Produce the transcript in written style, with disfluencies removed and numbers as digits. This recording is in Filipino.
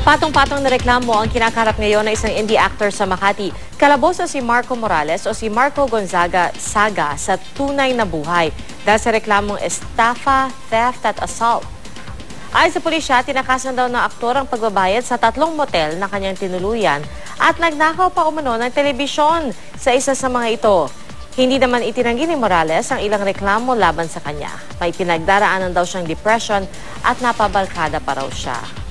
Patong-patong na reklamo ang kinakarap ngayon ng isang indie actor sa Makati. Kalaboso si Marco Morales o si Marco Gonzaga Saga sa tunay na buhay dahil sa reklamong estafa, theft at assault. Ayon sa pulisya, tinakasan daw ng aktor ang pagbabayad sa 3 motel na kanyang tinuluyan at nagnakaw pa umano ng telebisyon sa isa sa mga ito. Hindi naman itinanggi ni Morales ang ilang reklamo laban sa kanya. May pinagdaraanan daw siyang depression at napabarkada pa raw siya.